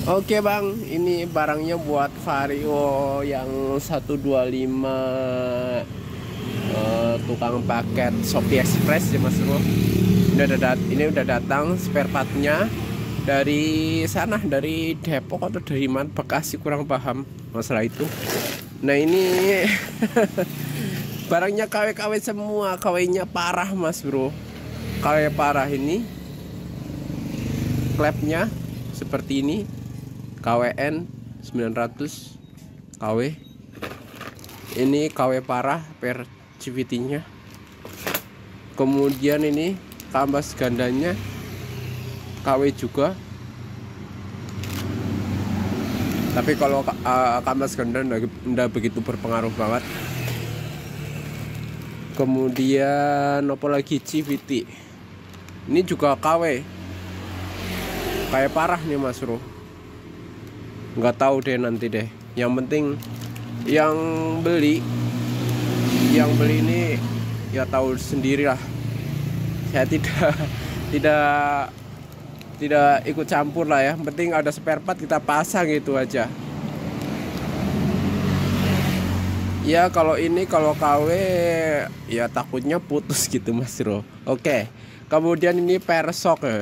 Oke bang, ini barangnya buat Vario yang 125 tukang paket Shopee Express ya Mas Bro. Ini udah datang spare partnya dari sana, dari Depok atau dari mana, Bekasi, kurang paham masalah itu. Nah ini barangnya KW-KW semua, KW-nya parah Mas Bro. KW parah ini, klepnya seperti ini. KWN 900 KW. Ini KW parah per CVT-nya. Kemudian ini kampas gandanya KW juga. Tapi kalau kampas ganda enggak begitu berpengaruh banget. Kemudian apa lagi, CVT. Ini juga KW. Kayak parah nih Mas Bro. Nggak tahu deh nanti deh. Yang penting yang beli ini ya tahu sendirilah. Saya tidak ikut campur lah ya. Yang penting ada spare part kita pasang, gitu aja. Ya kalau KW ya takutnya putus gitu Mas Bro. Oke. Kemudian ini persok ya.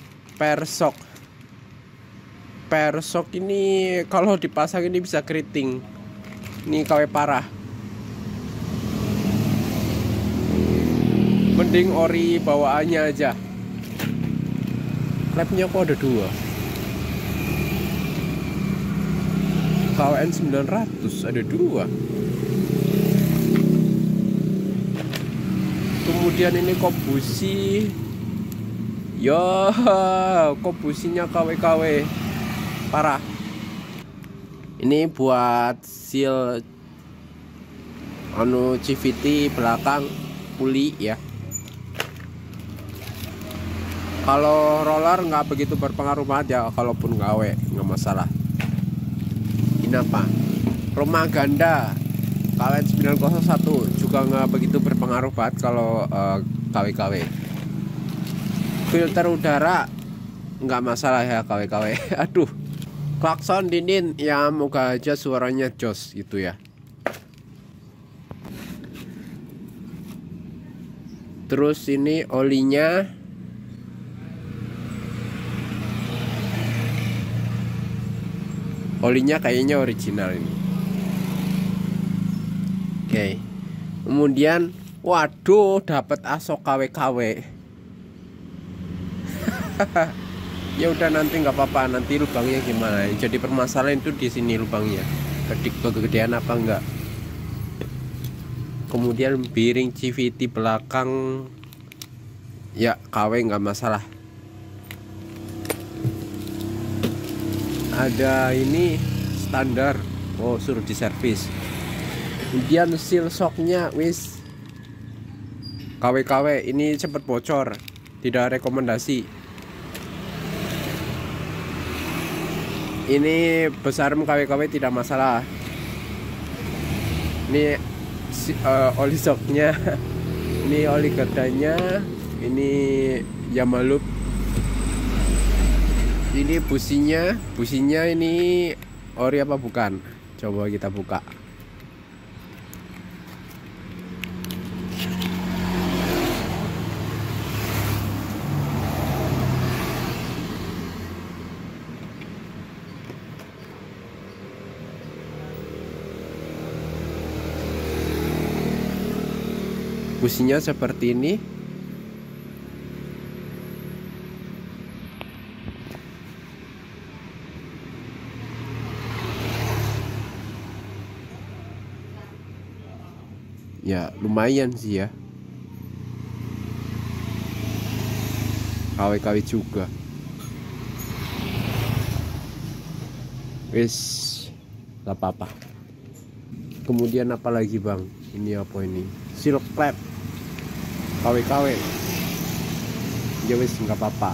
Persok ini kalau dipasang ini bisa keriting. Ini KW parah. Mending ori bawaannya aja. Klepnya kok ada 2. KWN 900 ada 2. Kemudian ini kok busi. Ya, kok businya KW parah. Ini buat seal CVT belakang puli ya. Kalau roller nggak begitu berpengaruh banget ya, kalaupun KW nggak masalah. Ini apa? Rumah ganda KWN 901 juga nggak begitu berpengaruh banget kalau KW. Filter udara nggak masalah ya KW. Aduh, klakson dinin ya, moga aja suaranya jos gitu ya. Terus ini olinya kayaknya original ini. Oke. Kemudian waduh, dapat asok KW. Ya udah, nanti nggak apa-apa, nanti lubangnya gimana. Jadi permasalahan itu di sini lubangnya, kegedean apa enggak. Kemudian piring CVT belakang ya KW nggak masalah. Ada ini standar, suruh diservis. Kemudian seal shocknya wis KW ini cepet bocor, tidak rekomendasi. Ini besar KW tidak masalah. Ini oli shocknya, ini oli gardanya, ini Yamalup. Ini businya ini ori apa bukan? Coba kita buka. Businya seperti ini. Ya lumayan sih ya. KW juga. Wis, gak apa-apa. Kemudian apa lagi bang? Ini apa ini? Silk clap KW. Ya wis, nggak apa-apa.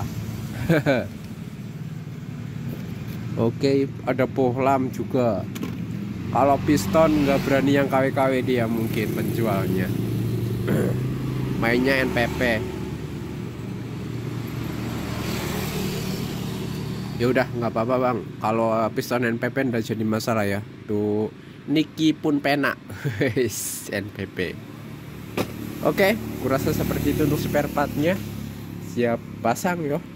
Oke, ada bohlam juga. Kalau piston nggak berani yang KW dia mungkin penjualnya. Mainnya NPP. Ya udah nggak apa-apa bang, kalau piston NPP udah jadi masalah ya tuh. Niki pun penak. NPP. Oke, kurasa seperti itu untuk spare partnya. Siap pasang yo.